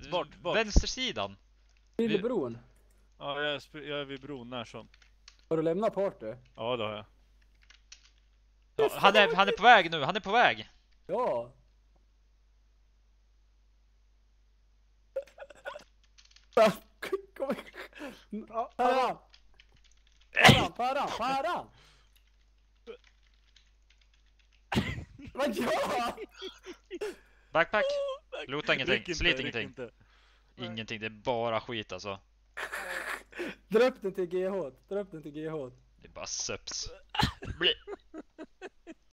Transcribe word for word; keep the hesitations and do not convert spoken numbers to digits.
Bort, bort. Vänstersidan. Lillebron. Ja, jag är, sp- jag är vid bron när som. Har du lämnat party? Ja, det har jag. Ja, han, är, han är på väg nu, han är på väg. Ja. Kom igen. Para! Para, para, para! Vad gör? Backpack. Lota ingenting, Ryck inte, slit ryck ingenting. inte. Ingenting, det är bara skit alltså. Dra upp den till G H. Dra upp den till G H. Det är bara söps. Bli.